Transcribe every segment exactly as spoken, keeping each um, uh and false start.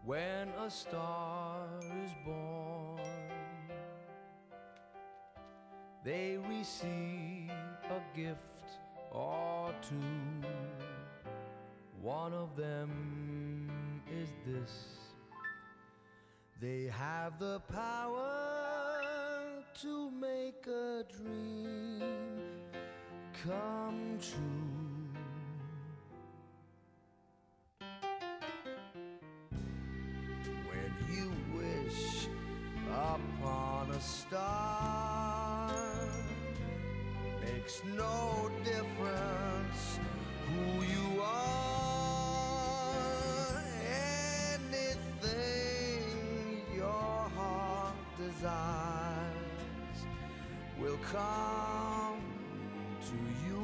when a star is born, they receive a gift or two. One of them is this: they have the power to make a dream come true. When you wish upon a star, makes no difference who you are. Anything your heart desires will come to you.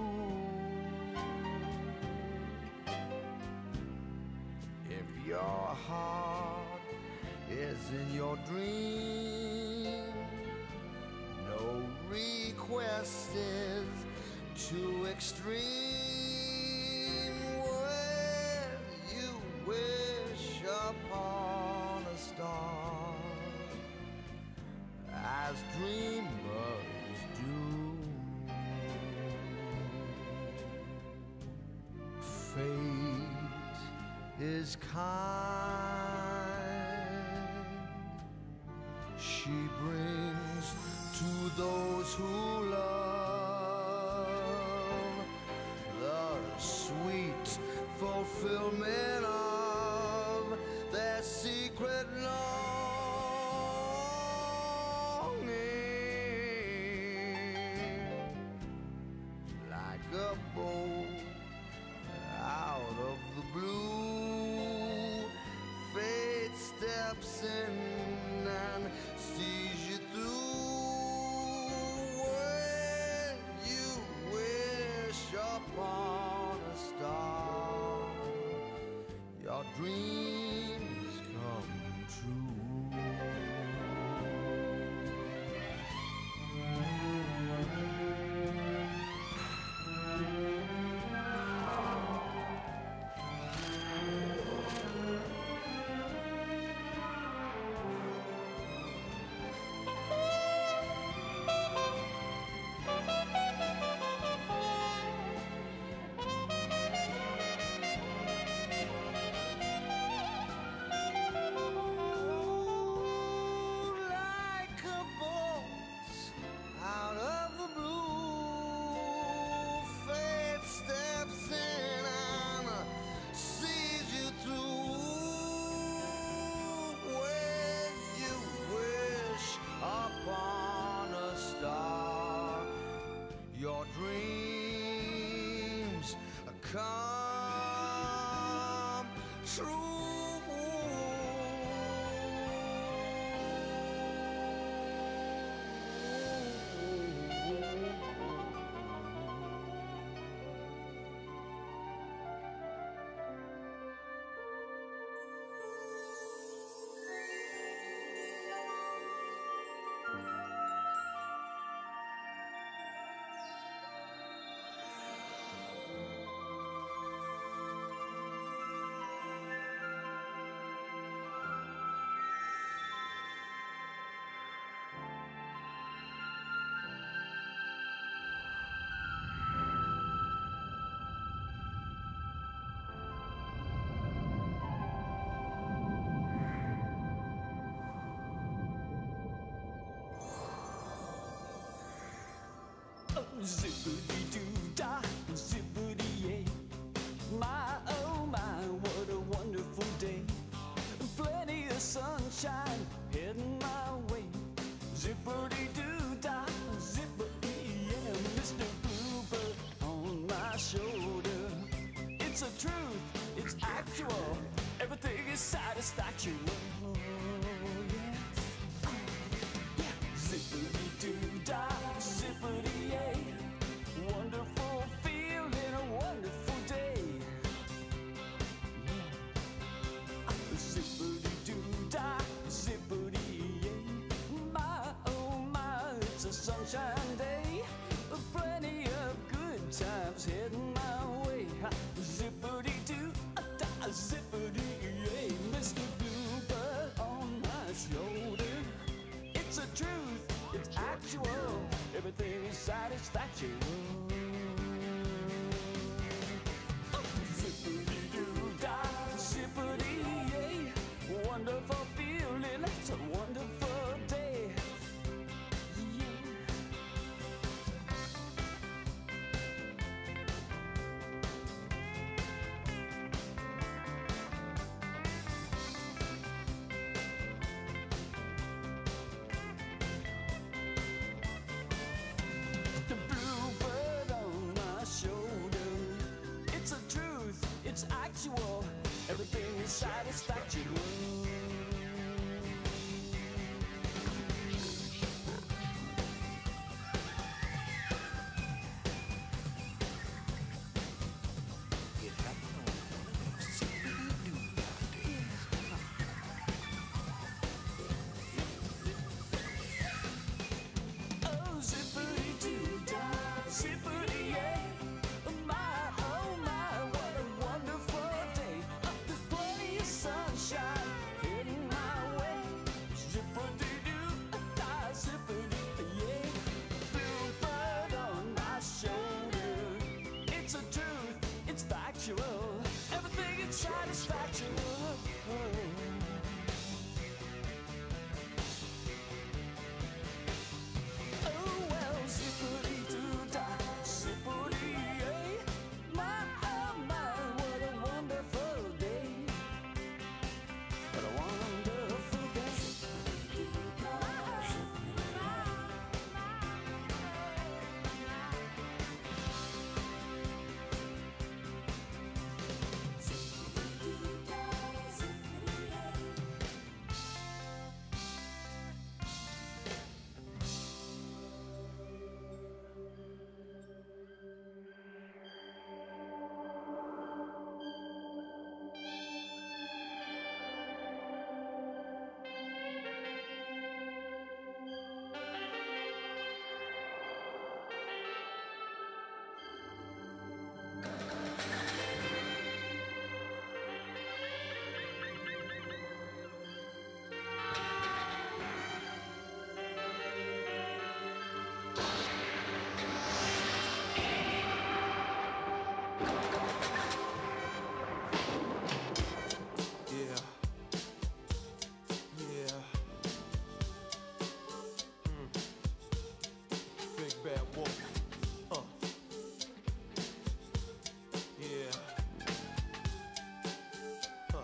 If your heart is in your dream, no request is too extreme. When you wish upon a star, as dreamers do, fate is kind. She brings to those who love the sweet fulfillment of their secret longing. Like a bolt out of the blue, fate steps in and sees you through. When you wish upon a star, your dreams come true. Out of the blue, fate steps in and sees you through. When you wish upon a star, your dreams come true. Zippity-doo-dah, zippity-yay. My, oh my, what a wonderful day. Plenty of sunshine heading my way. Zippity-doo-dah, zippity-yeah. Mister Bluebird on my shoulder. It's a truth, it's actual. Everything is satisfactual. Yeah. Zippity-doo-dah, zippity-yay. Wonderful feeling, a wonderful day. Zippity-doo-dah, zippity-yay. My, oh my, it's a sunshine day. Plenty of good times heading my way. Zippity satisfaction. Oh, zippity-doo-dah, zippity-yay. My, oh my, what a wonderful day. There's plenty of sunshine heading my way. Zippity-doo-dah, zippity-yay. Bluebird on my shoulder. It's a truth, it's factual. Everything is satisfactual. Oh well, zippity-doo-dah, zippity-yay. My, oh my, what a wonderful day. What a wonderful day. Yeah. Yeah. Mm. Big bad wolf. Uh. Yeah. Huh.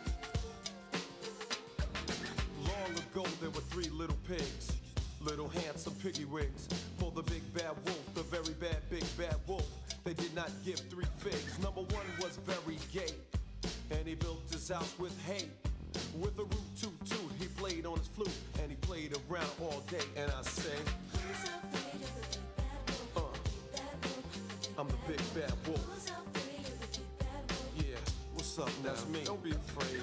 Long ago there were three little pigs, little handsome piggy wigs. For the big bad wolf, the very bad big bad wolf. They did not give three figs. Number one was very gay, and he built his house with hay. With a root toot toot, he played on his flute, and he played around all day. And I say, uh, I'm the big bad wolf. Yeah, what's up now? That's me. Don't be afraid.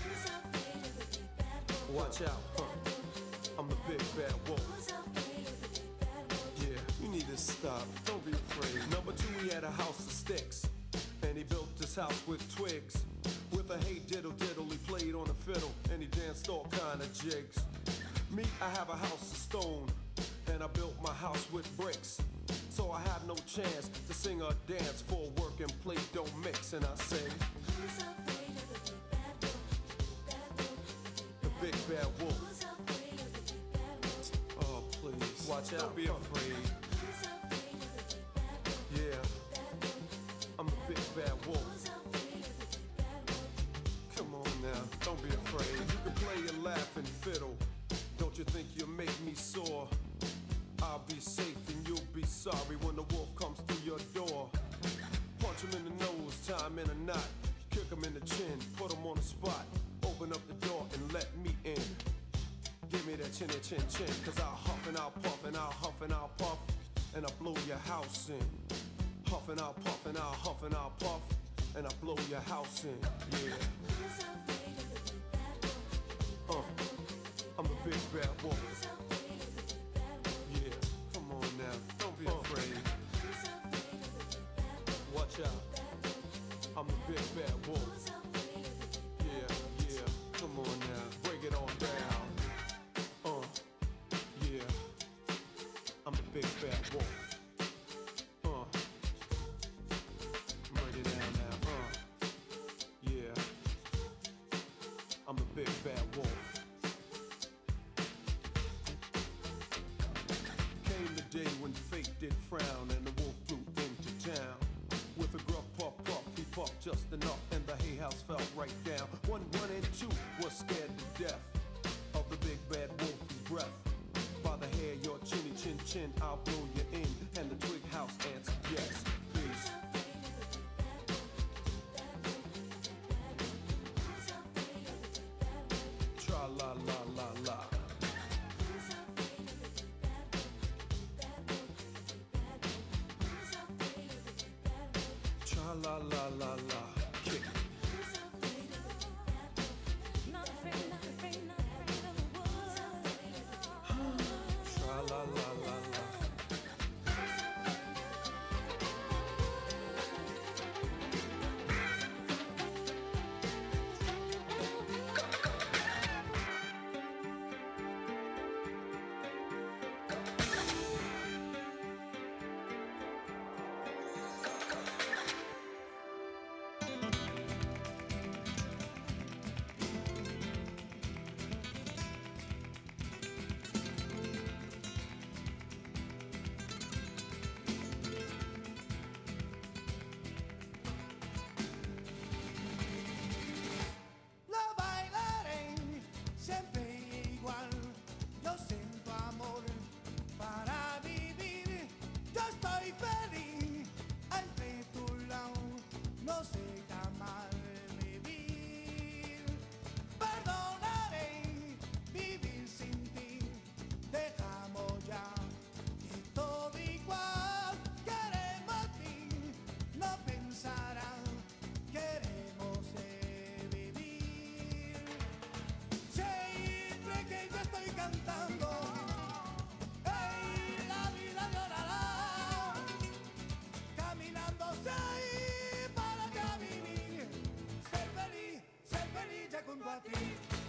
Watch out, huh? I'm the big bad wolf. Yeah, you need to stop. Don't be afraid. Number two, he had a house of sticks, and he built his house with twigs. With a hey diddle diddle, he played on the fiddle, and he danced all kind of jigs. Me, I have a house of stone, and I built my house with bricks. So I have no chance to sing or dance, for work and play don't mix. And I say, the big bad wolf. Oh please, watch out, don't be afraid. Yeah, I'm the big bad wolf. Come on now, don't be afraid. You can play and laugh and fiddle. Don't you think you'll make me sore? I'll be safe and you'll be sorry when the wolf comes through your door. Punch him in the nose, tie him in a knot, kick him in the chin, put him on the spot. Open up the door and let me in. Give me that chinny chin chin, cause I'll huff and I'll puff and I'll huff and I'll puff, and I'll blow your house in. Huff and I'll puff and I'll huff and I'll puff, and I'll blow your house in. Yeah. Uh, I'm the big bad wolf. Yeah, come on now, don't be afraid. Watch out, I'm the big bad wolf. Yeah, yeah, come on now, break it on down. Uh, yeah, I'm the big bad wolf. Uh, break it down now. Uh, yeah, I'm the big bad wolf. Came the day when fate did frown and the wolf flew into town. With a gruff puff puff, he puffed just enough and the hay house fell right down. One, one, and two was scared to death of the big bad wolf's breath. By the hair, your chinny chin chin, I'll blow you in. And the twig house answered yes, please. feliz entre tu lado, no sé jamás vivir. Perdonaré vivir sin ti, dejamos ya que todo igual. Queremos a ti, no pensarán, queremos eh, vivir. Siempre que yo estoy cantando, ey, la vida llorará, caminándose para ya vivir, ser feliz, ser feliz ya junto a ti.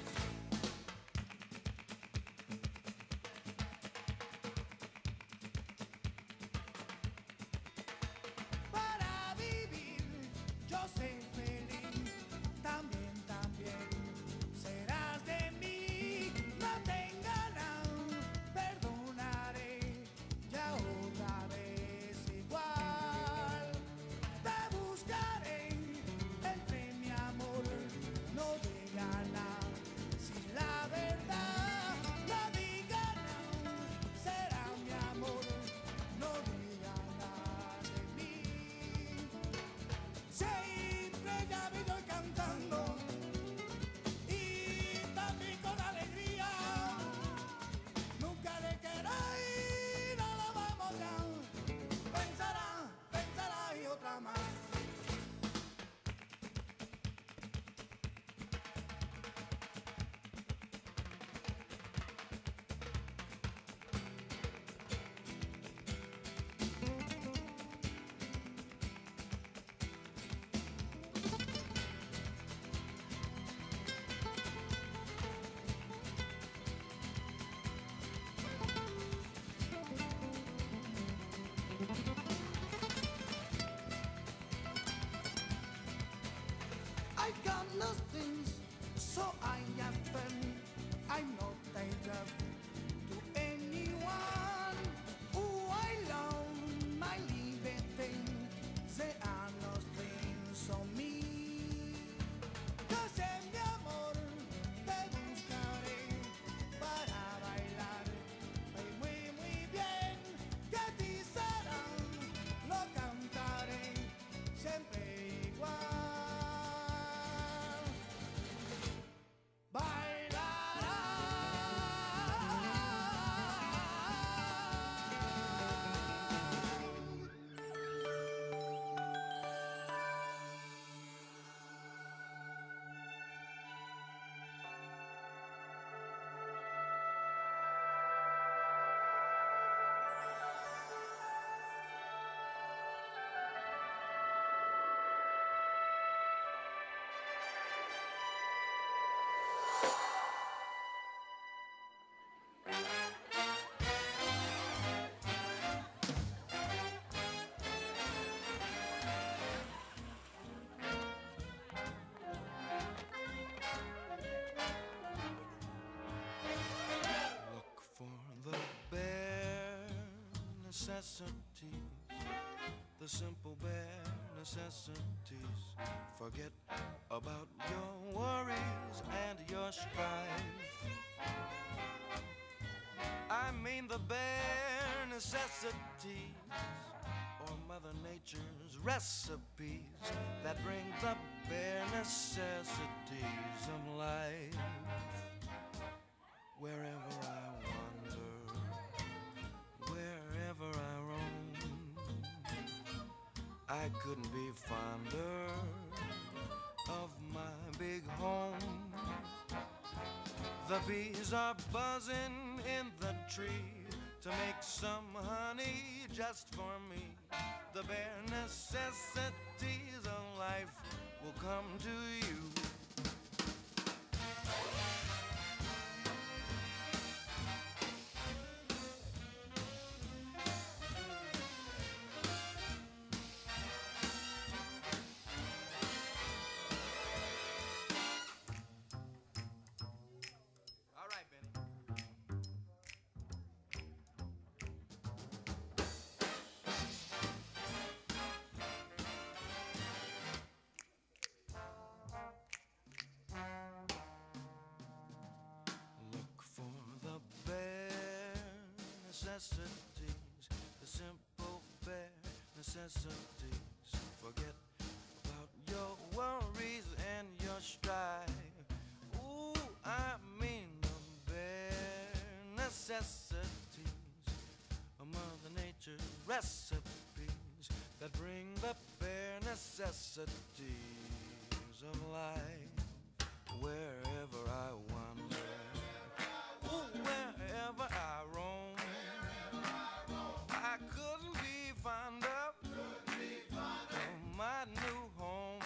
Para vivir, yo soy feliz, también, también serás de mí. No tengan nada, perdonaré, ya otra vez igual. Te buscaré entre mi amor, no digan nada, si la verdad no digan nada, será mi amor, no digan nada de mí. Siempre ya me voy cantando y también con alegría. Nunca le queréis, no lo vamos ya. Pensará, pensará y otra más. I got nothing, so I happen. I'm not tied to anyone who I love. My liberty, they are no strings on me. Yo sé, mi amor, te buscaré para bailar muy, muy, muy bien. Que a ti será, lo cantaré siempre igual. Look for the bare necessities, the simple bare necessities. Forget about your worries and your strife. I mean the bare necessities, or Mother Nature's recipes that bring the bare necessities of life. Wherever I wander, wherever I roam, I couldn't be fonder of my big home. The bees are buzzing in the tree to make some honey just for me. The bare necessities of life will come to you. All right, Benny. necessities, the simple bare necessities. Forget about your worries and your strife. Ooh, I mean the bare necessities of Mother Nature's recipes that bring the bare necessities of life. Wherever I wander, ooh, wherever I roam, I couldn't be fonder of my new home.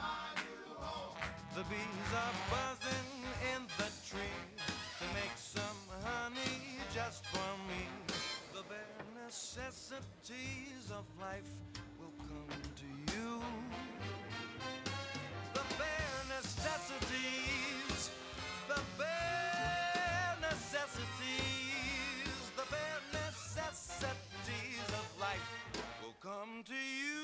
The bees are buzzing in the tree to make some honey just for me. The bare necessities of life will come to you. The bare necessities, the bare necessities, the bare necessities of life will come to you.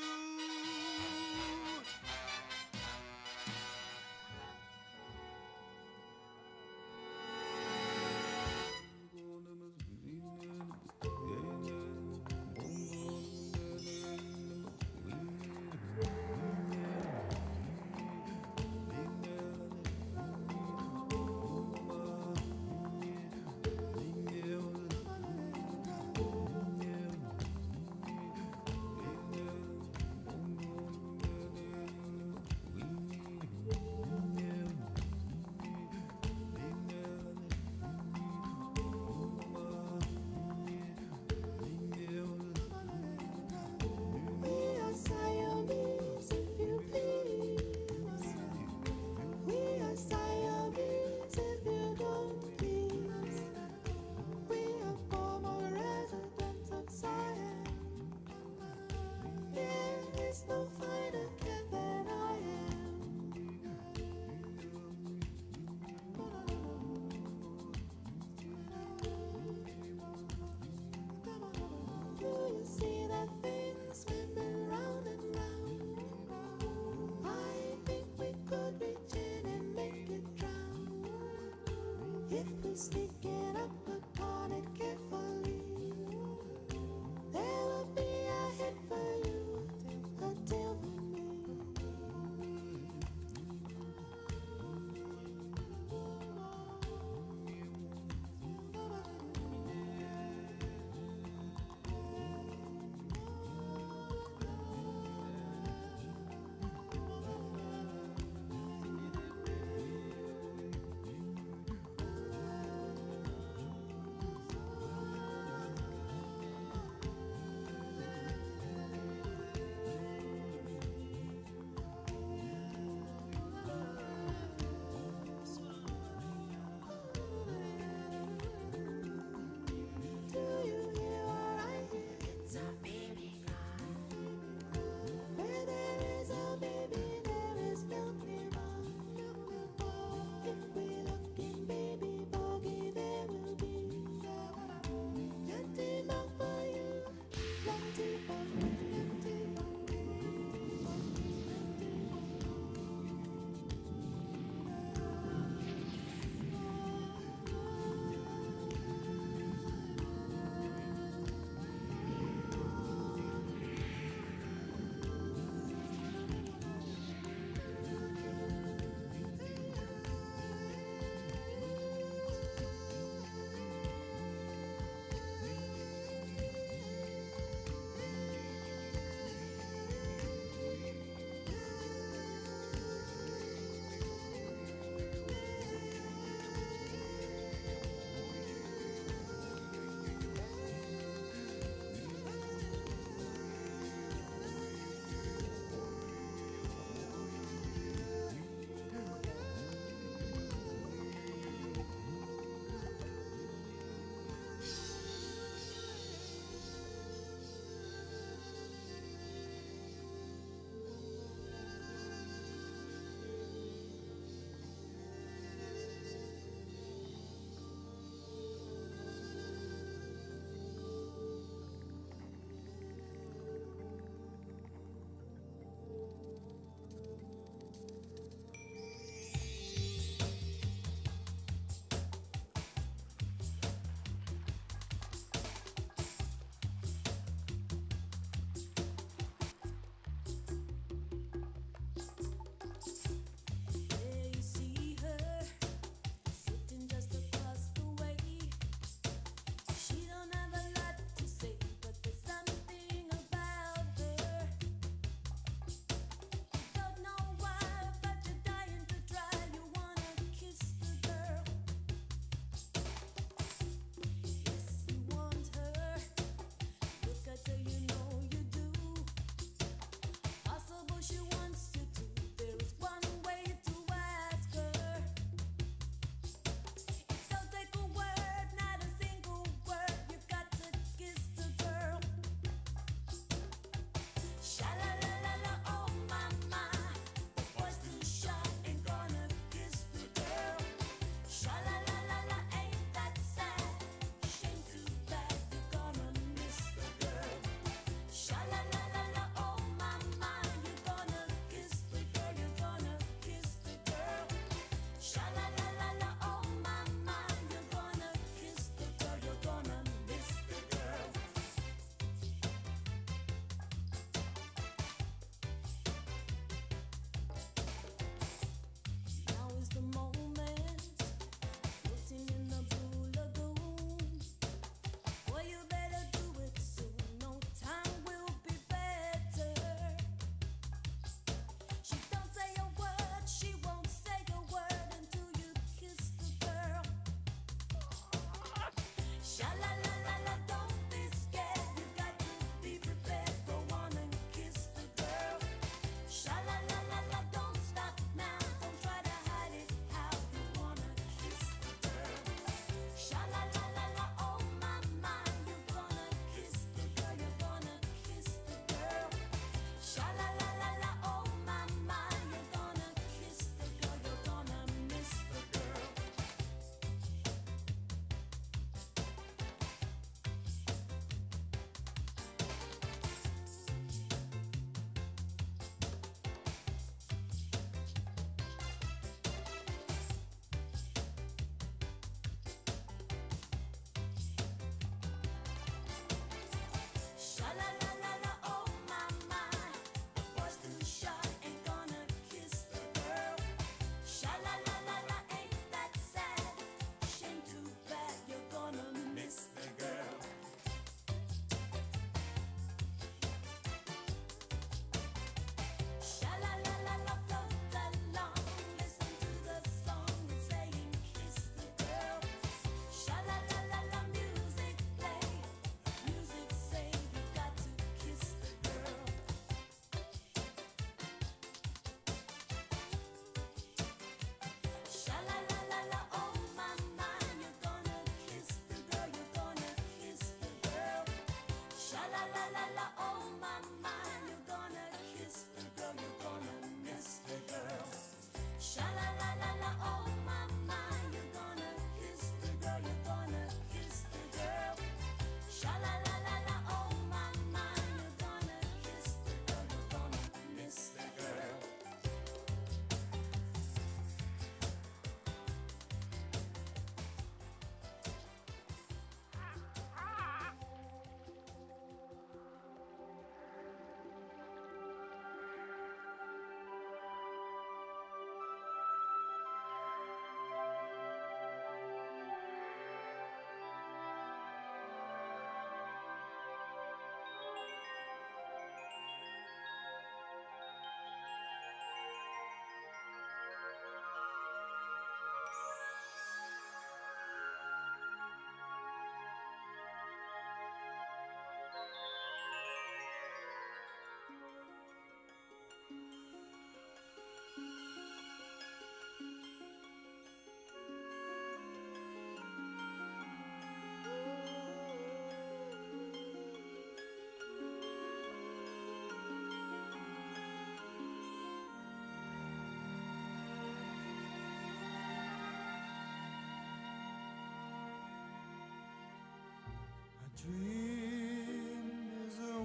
Dream is a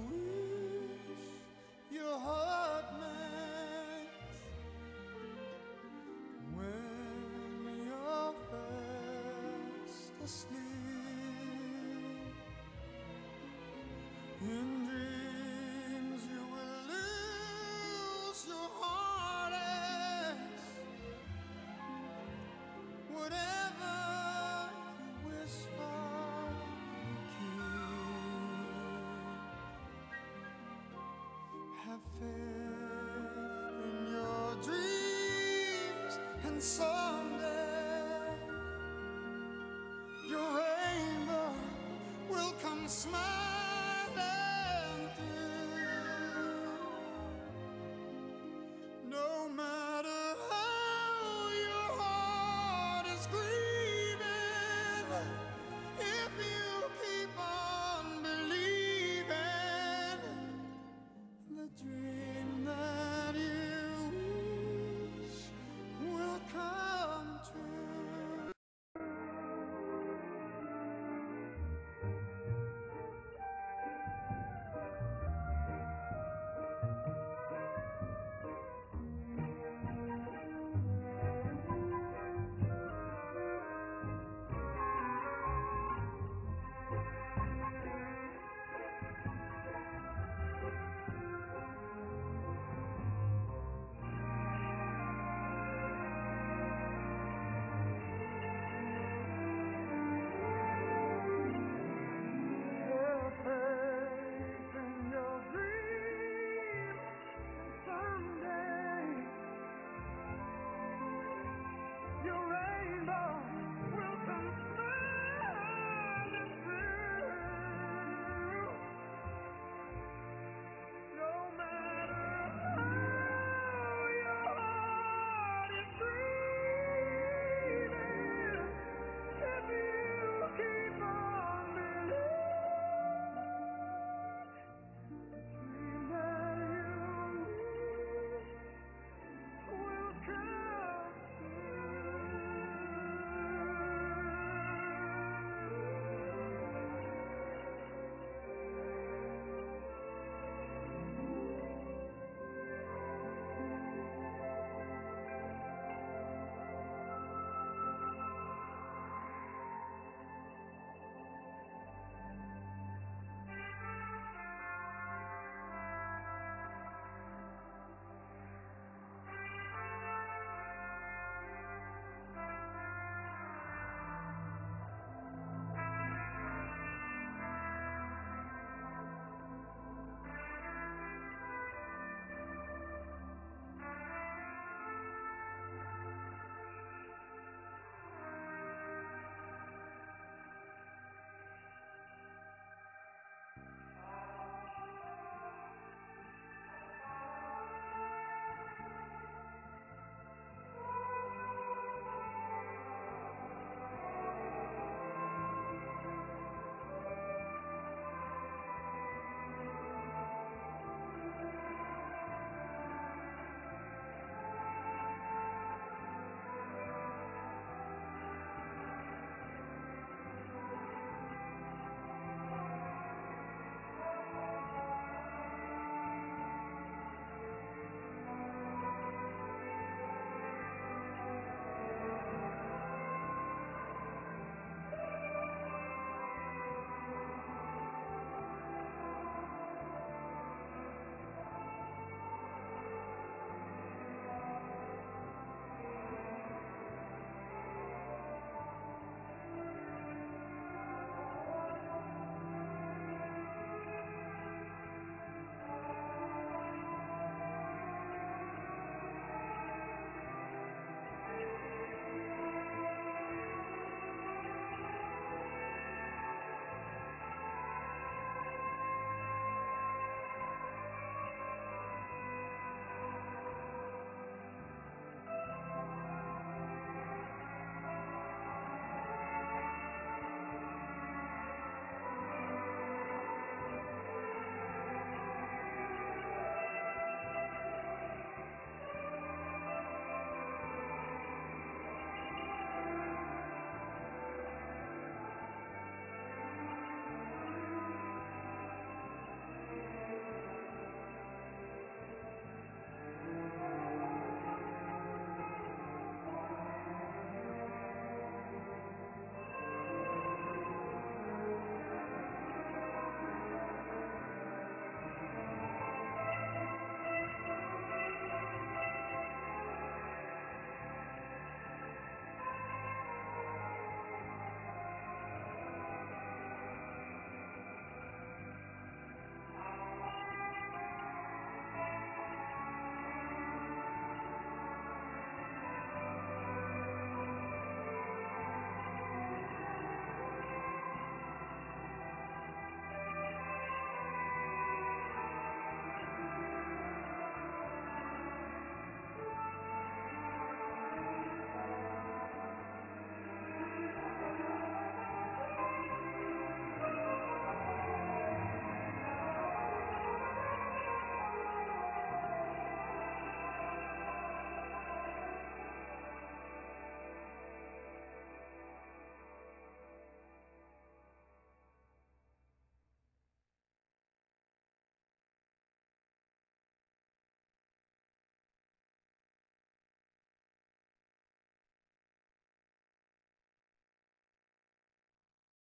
wish your heart makes when you're fast asleep. In dreams you will lose your heartaches, whatever you wish for. Have faith in your dreams, and someday your rainbow will come smiling through. No matter how your heart is grieving, if you keep on believing, the dream that